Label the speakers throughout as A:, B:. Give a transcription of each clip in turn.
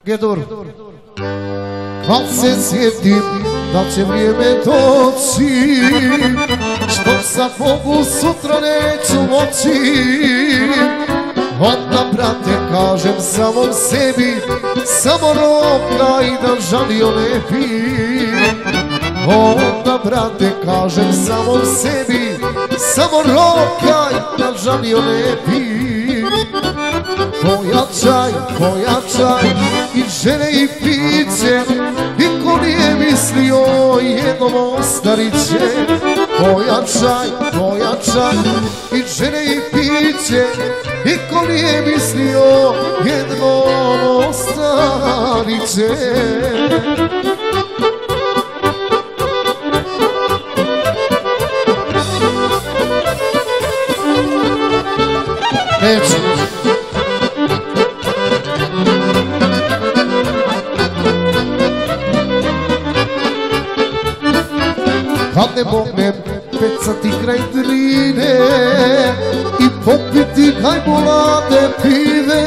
A: Gedur, kad se sjetim da će vrijeme doći, što sad mogu sutra neću moći, onda brate kažem samom sebi, samo rokaj da žalio ne bi. Onda brate kažem samom sebi, samo rokaj da žalio ne bi. Pojačaj, pojačaj i žene i piće, niko nije mislio jednom ostarit će. Pojačaj, pojačaj i žene i piće, niko nije mislio jednom ostarit će. Neću. Kad ne mognem pecati kraj Drine i popiti najbolade pive,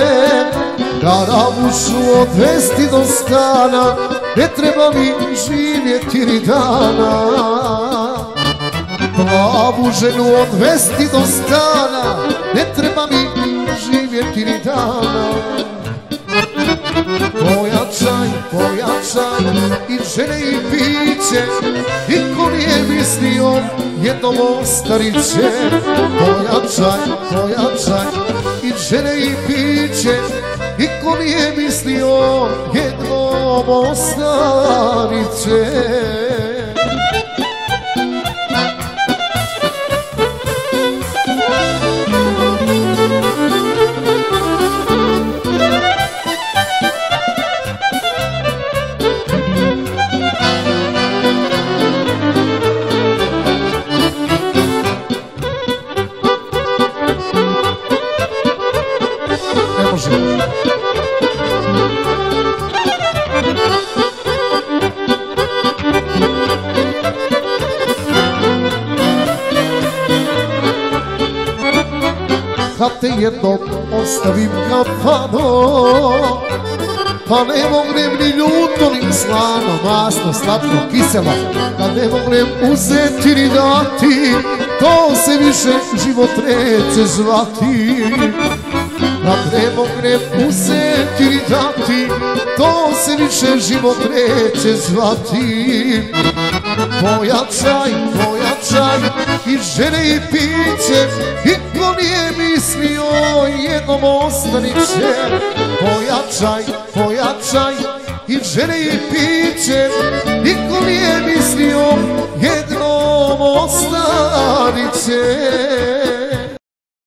A: Karavušu odvesti do stana, ne treba mi živjeti ni dana. Plavu ženu odvesti do stana, ne treba mi živjeti ni dana. Pojačaj, pojačaj i žene i piće, niko nije mislio jednom ostarit će. Pojačaj, pojačaj i žene i piće, niko nije mislio jednom ostarit će. Kad te jednom ostavim kafano, pa ne mognem ni ljuto ni slano, masno, slatko, kiselo. Kad ne mognem uzeti ni dati, to se više život neće zvati. Kad ne mognem uzeti ni dati, to se više život neće zvati. Pojačaj, pojačaj i žene i piće, niko nije mislio jednom ostarit će. Pojačaj, pojačaj i žene i piće, niko nije mislio jednom ostarit će.